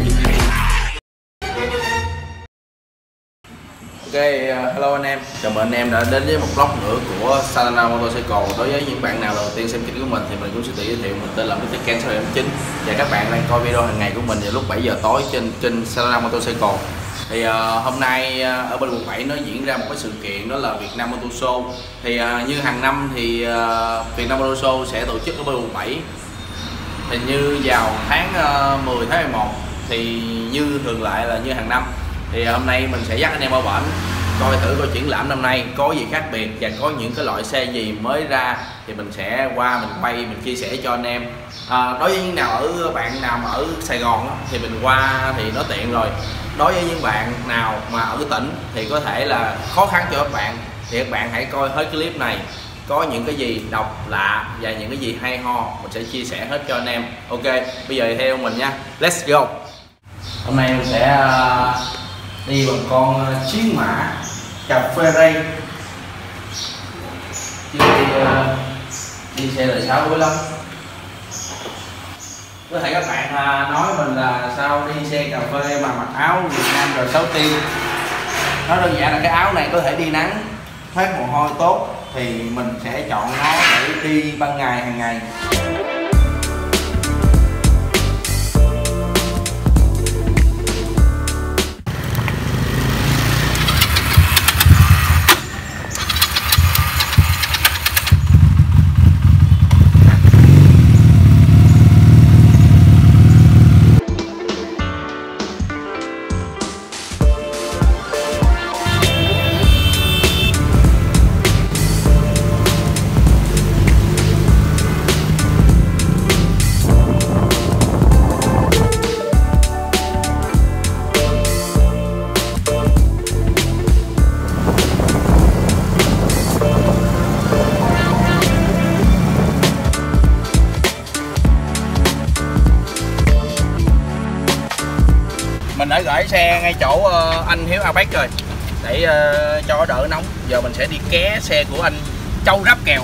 Ok, hello anh em, chào mừng anh em đã đến với một vlog nữa của Santuna.sg. Đối với những bạn nào đầu tiên xem kênh của mình thì mình cũng sẽ tự giới thiệu mình tên là Mr. Ken 609 và các bạn đang coi video hàng ngày của mình vào lúc 7 giờ tối trên kênh Santuna.sg. Thì hôm nay ở bên quận 7 nó diễn ra một cái sự kiện, đó là Việt Nam Motor Show. Thì như hàng năm thì Việt Nam Motor Show sẽ tổ chức ở bên quận 7. Hình như vào tháng 10 tháng 11 thì như thường lại là như hàng năm. Thì hôm nay mình sẽ dắt anh em qua bển coi thử coi triển lãm năm nay có gì khác biệt và có những cái loại xe gì mới ra thì mình sẽ qua mình quay mình chia sẻ cho anh em. Đối với những bạn nào mà ở Sài Gòn đó, thì mình qua thì nó tiện rồi. Đối với những bạn nào mà ở tỉnh thì có thể là khó khăn cho các bạn thì các bạn hãy coi hết clip này, có những cái gì độc lạ và những cái gì hay ho mình sẽ chia sẻ hết cho anh em. Ok, bây giờ theo mình nha, let's go. Hôm nay mình sẽ đi bằng con chiến mã cà phê ray, chứ đi xe đời 6 cuối lắm. Có thể các bạn nói mình là sao đi xe cà phê mà mặc áo Việt Nam rồi 6 tiên. Nó đơn giản là cái áo này có thể đi nắng, thoát mồ hôi tốt, thì mình sẽ chọn nó để đi ban ngày hàng ngày. Mình đã gửi xe ngay chỗ anh Hiếu Apex rồi để cho đỡ nóng. Giờ mình sẽ đi ké xe của anh Châu Ráp Kèo.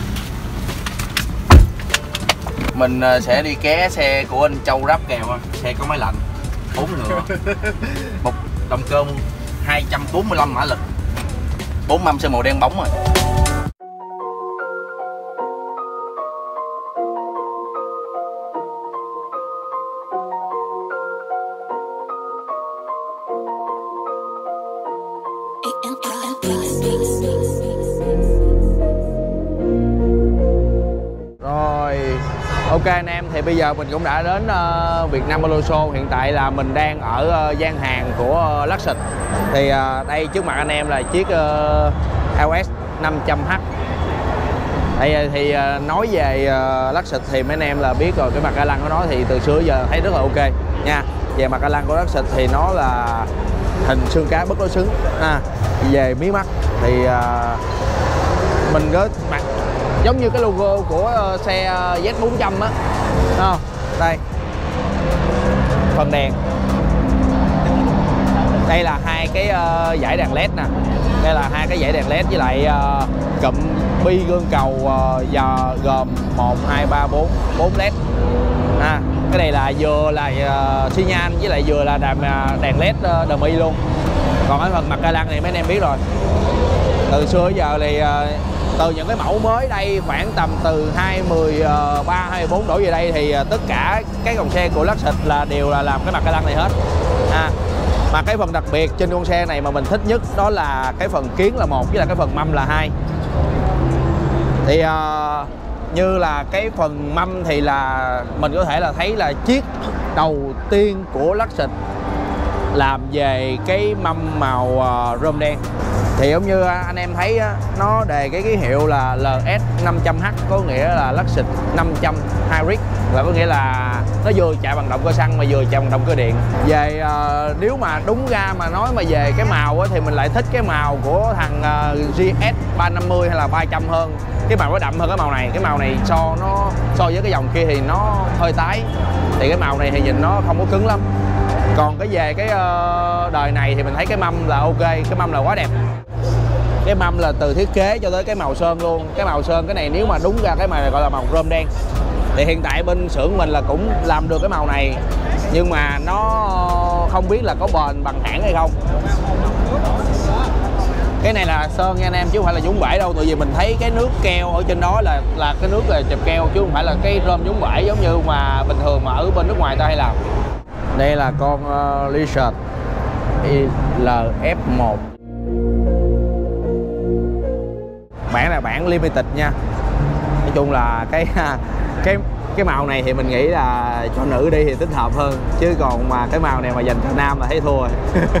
Mình sẽ đi ké xe của anh Châu Ráp Kèo. Xe có máy lạnh, 4 ngựa, một động cơ 245 mã lực, 4 mâm xe màu đen bóng rồi. Rồi, ok anh em, thì bây giờ mình cũng đã đến Việt Nam Motor Show. Hiện tại là mình đang ở gian hàng của Luxury. Thì đây trước mặt anh em là chiếc LS 500H. Đây thì nói về Luxury thì mấy anh em là biết rồi, cái mặt ca lăng của nó thì từ xưa giờ thấy rất là ok nha. Về mặt ca lăng của Luxury thì nó là hình xương cá bất đối xứng. Về mí mắt thì mình có mặt giống như cái logo của xe Z400 á, không? Đây phần đèn, đây là hai cái dải đèn led nè, đây là hai cái dải đèn led với lại cụm bi gương cầu và gồm 1 2 3 4 led. Cái này là vừa là xi nhan với lại vừa là đèn led đầm y luôn. Còn cái phần mặt ca lăng này mấy anh em biết rồi, từ xưa đến giờ thì từ những cái mẫu mới đây khoảng tầm từ 2013 24 đổ về đây thì tất cả các dòng xe của Luxury là đều là làm cái mặt ca lăng này hết. Mà cái phần đặc biệt trên con xe này mà mình thích nhất đó là cái phần kiến là 1 với là cái phần mâm là 2. Thì như là cái phần mâm thì là mình có thể là thấy là chiếc đầu tiên của Luxury làm về cái mâm màu rơm đen. Thì giống như anh em thấy nó đề cái ký hiệu là LS 500H, có nghĩa là Luxury 500 Hybrid, là có nghĩa là nó vừa chạy bằng động cơ xăng mà vừa chạy bằng động cơ điện. Về nếu mà đúng ra mà nói mà về cái màu thì mình lại thích cái màu của thằng GS 350 hay là 300 hơn. Cái màu nó đậm hơn cái màu này. Cái màu này so với cái dòng kia thì nó hơi tái, thì cái màu này thì nhìn nó không có cứng lắm. Còn cái về cái đời này thì mình thấy cái mâm là ok, cái mâm là quá đẹp. Cái mâm là từ thiết kế cho tới cái màu sơn luôn. Cái màu sơn cái này nếu mà đúng ra cái màu này gọi là màu chrome đen. Thì hiện tại bên xưởng mình là cũng làm được cái màu này, nhưng mà nó không biết là có bền bằng hãng hay không. Cái này là sơn nha anh em, chứ không phải là nhúng bể đâu. Tại vì mình thấy cái nước keo ở trên đó là cái nước là chụp keo, chứ không phải là cái rơm nhúng bể giống như mà bình thường mà ở bên nước ngoài ta hay làm. Đây là con Lizard LF1. Bản là bản limited nha. Nói chung là cái màu này thì mình nghĩ là cho nữ đi thì thích hợp hơn, chứ còn mà cái màu này mà dành cho nam là thấy thua rồi.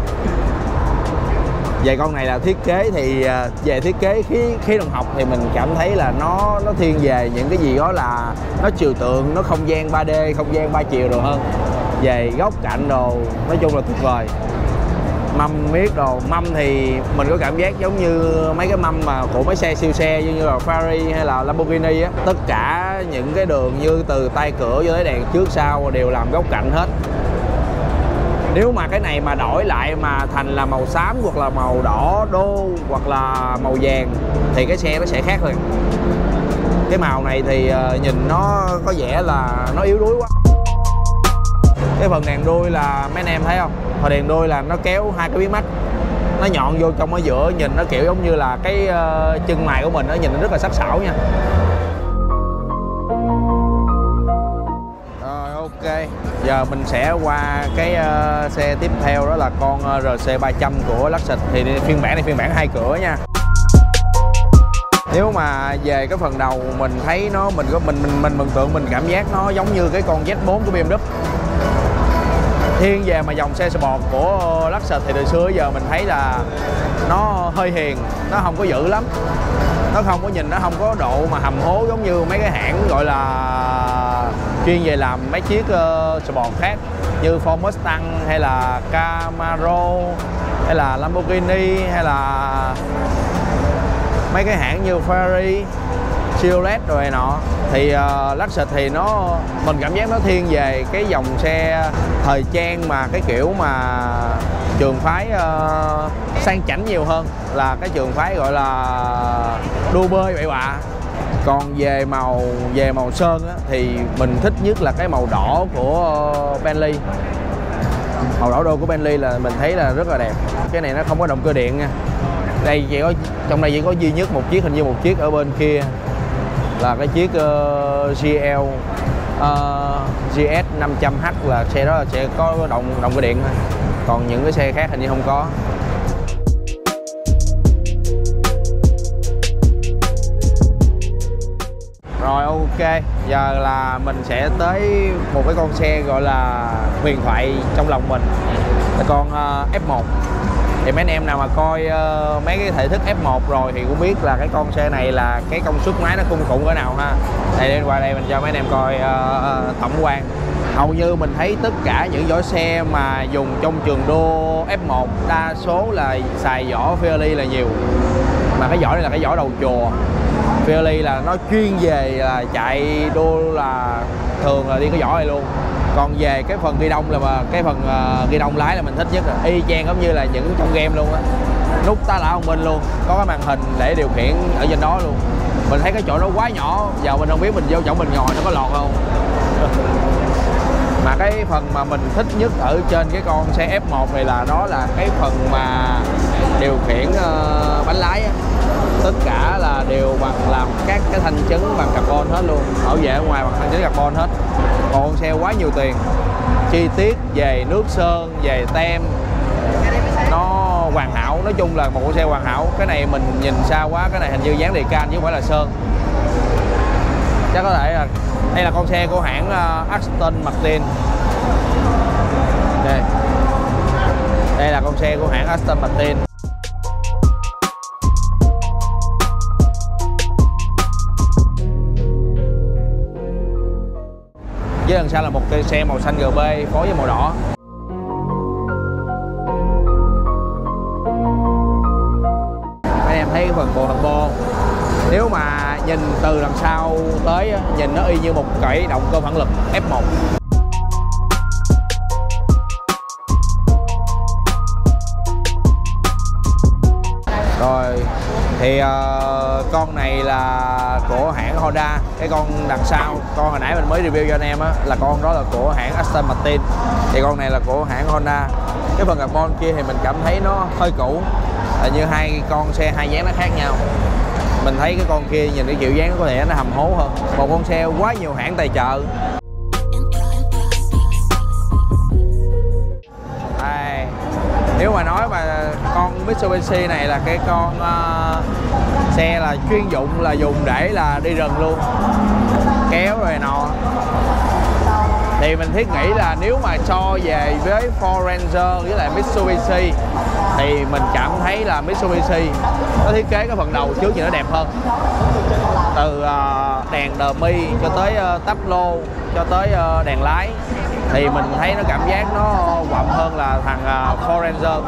Về con này là thiết kế thì về thiết kế khí đồng học thì mình cảm thấy là nó thiên về những cái gì đó là nó trừu tượng, nó không gian 3D, không gian 3 chiều đồ hơn. Về góc cạnh đồ nói chung là tuyệt vời. Mâm miết đồ, mâm thì mình có cảm giác giống như mấy cái mâm mà của mấy xe siêu xe như là Ferrari hay là Lamborghini á. Tất cả những cái đường như từ tay cửa cho tới đèn trước sau đều làm góc cạnh hết. Nếu mà cái này mà đổi lại mà thành là màu xám hoặc là màu đỏ đô hoặc là màu vàng thì cái xe nó sẽ khác liền. Cái màu này thì nhìn nó có vẻ là nó yếu đuối quá. Cái phần đèn đuôi là mấy anh em thấy không? Phần đèn đuôi là nó kéo hai cái mí mắt, nó nhọn vô trong ở giữa, nhìn nó kiểu giống như là cái chân mày của mình, nó nhìn nó rất là sắc sảo nha. Rồi ok, giờ mình sẽ qua cái xe tiếp theo, đó là con RC300 của Lexus. Thì phiên bản này phiên bản 2 cửa nha. Nếu mà về cái phần đầu mình thấy nó mình mường tượng mình cảm giác nó giống như cái con Z4 của BMW. Thiên về mà dòng xe sport của Lexus thì từ xưa giờ mình thấy là nó hơi hiền, nó không có dữ lắm, nó không có nhìn, nó không có độ mà hầm hố giống như mấy cái hãng gọi là chuyên về làm mấy chiếc sport khác như Ford Mustang hay là Camaro hay là Lamborghini hay là mấy cái hãng như Ferrari, Chevrolet rồi này nọ. Thì Lexus thì mình cảm giác nó thiên về cái dòng xe thời trang mà cái kiểu mà trường phái sang chảnh nhiều hơn là cái trường phái gọi là đua bơi bậy bạ. Còn về màu sơn á, thì mình thích nhất là cái màu đỏ của Bentley. Màu đỏ đô của Bentley là mình thấy là rất là đẹp. Cái này nó không có động cơ điện nha. Trong đây chỉ có duy nhất một chiếc, hình như một chiếc ở bên kia là cái chiếc GS 500H, là xe đó là sẽ có động cơ điện thôi. Còn những cái xe khác hình như không có. Rồi ok, giờ là mình sẽ tới một cái con xe gọi là huyền thoại trong lòng mình, là con F1. Thì mấy anh em nào mà coi mấy cái thể thức F1 rồi thì cũng biết là cái con xe này là cái công suất máy nó kinh khủng cỡ nào ha. Đây qua đây mình cho mấy anh em coi tổng quan. Hầu như mình thấy tất cả những vỏ xe mà dùng trong trường đua F1 đa số là xài vỏ Pirelli là nhiều. Mà cái vỏ này là cái vỏ đầu chùa. Pirelli là nó chuyên về là chạy đua là thường là đi cái vỏ này luôn. Còn về cái phần ghi đông là cái phần ghi đông lái là mình thích nhất rồi. Y chang giống như là những trong game luôn á. Nút tá lả thông minh luôn, có cái màn hình để điều khiển ở trên đó luôn. Mình thấy cái chỗ nó quá nhỏ, giờ mình không biết mình vô chỗ mình ngồi nó có lọt không. Mà cái phần mà mình thích nhất ở trên cái con xe F1 này là đó là cái phần mà điều khiển bánh lái á. Tất cả là đều làm các cái thanh chấn bằng carbon hết luôn, bảo vệ ở ngoài bằng thanh chấn carbon hết. Còn con xe quá nhiều tiền, chi tiết về nước sơn, về tem nó hoàn hảo. Nói chung là một con xe hoàn hảo. Cái này mình nhìn xa quá, cái này hình như dán đề can chứ không phải là sơn. Chắc có thể là đây là con xe của hãng Aston Martin. Đây là con xe của hãng Aston Martin. Với đằng sau là một cây xe màu xanh GB phối với màu đỏ. Mấy em thấy cái phần bộ turbo, nếu mà nhìn từ đằng sau tới nhìn nó y như một cái động cơ phản lực F1. Rồi thì con này là của hãng Honda. Cái con đằng sau, con hồi nãy mình mới review cho anh em á, là con đó là của hãng Aston Martin. Thì con này là của hãng Honda. Cái phần carbon kia thì mình cảm thấy nó hơi cũ, là như hai con xe hai dáng nó khác nhau. Mình thấy cái con kia nhìn cái kiểu dáng có thể nó hầm hố hơn. Một con xe quá nhiều hãng tài trợ. Nếu mà nói mà con Mitsubishi này là cái con xe là chuyên dụng, là dùng để là đi rừng luôn, kéo rồi nọ, thì mình thiết nghĩ là nếu mà so về với Ford Ranger với lại Mitsubishi thì mình cảm thấy là Mitsubishi nó thiết kế cái phần đầu trước thì nó đẹp hơn. Từ đèn dummy cho tới tắp lô cho tới đèn lái thì mình thấy nó cảm giác nó quặn hơn là thằng Ford Ranger.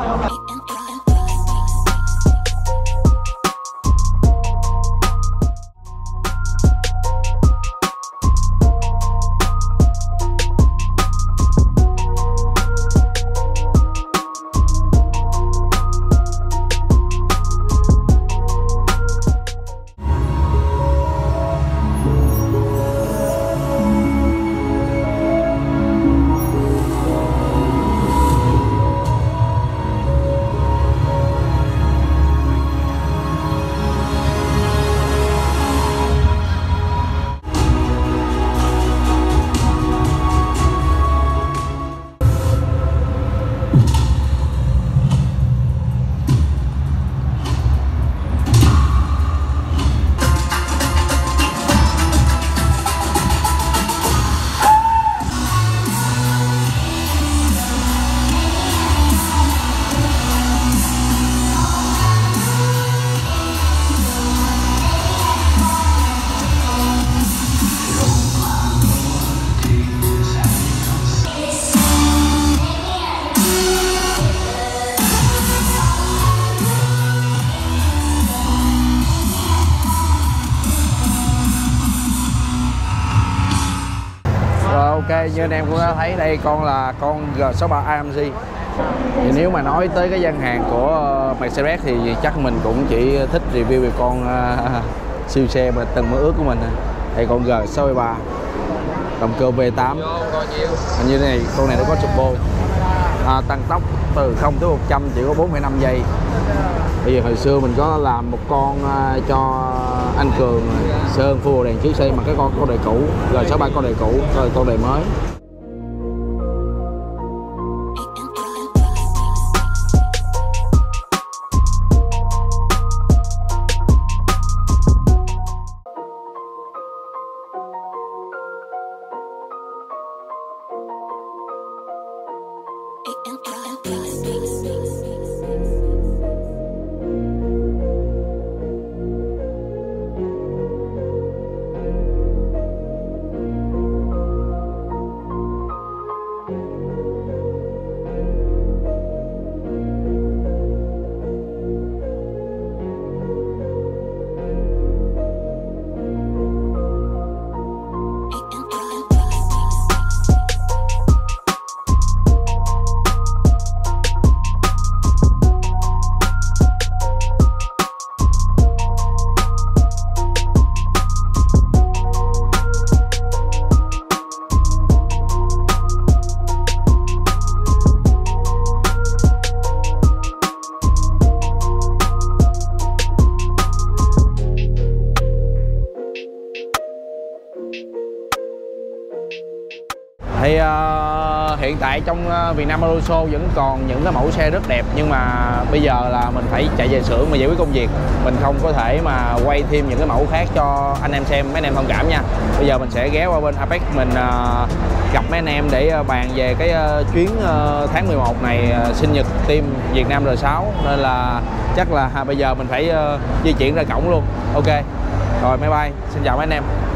Ok, như anh em cũng đã thấy đây, con là con G63 AMG. Thì nếu mà nói tới cái gian hàng của Mercedes thì chắc mình cũng chỉ thích review về con siêu xe mà từng mơ ước của mình. Đây con G63 động cơ V8. Hình như thế này, con này nó có turbo, tăng tốc từ 0 tới 100 chỉ có 4,5 giây. Bây giờ hồi xưa mình có làm một con cho anh Cường sơn full đèn chiếu xe mà cái con đời cũ, G63 con đời cũ, rồi con đời mới. Thì hiện tại trong Việt Nam Auto Show vẫn còn những cái mẫu xe rất đẹp, nhưng mà bây giờ là mình phải chạy về xưởng mà giải quyết công việc, mình không có thể mà quay thêm những cái mẫu khác cho anh em xem, mấy anh em thông cảm nha. Bây giờ mình sẽ ghé qua bên Apex mình gặp mấy anh em để bàn về cái chuyến tháng 11 này, sinh nhật team Việt Nam R6, nên là chắc là bây giờ mình phải di chuyển ra cổng luôn. Ok rồi, bye bye, xin chào mấy anh em.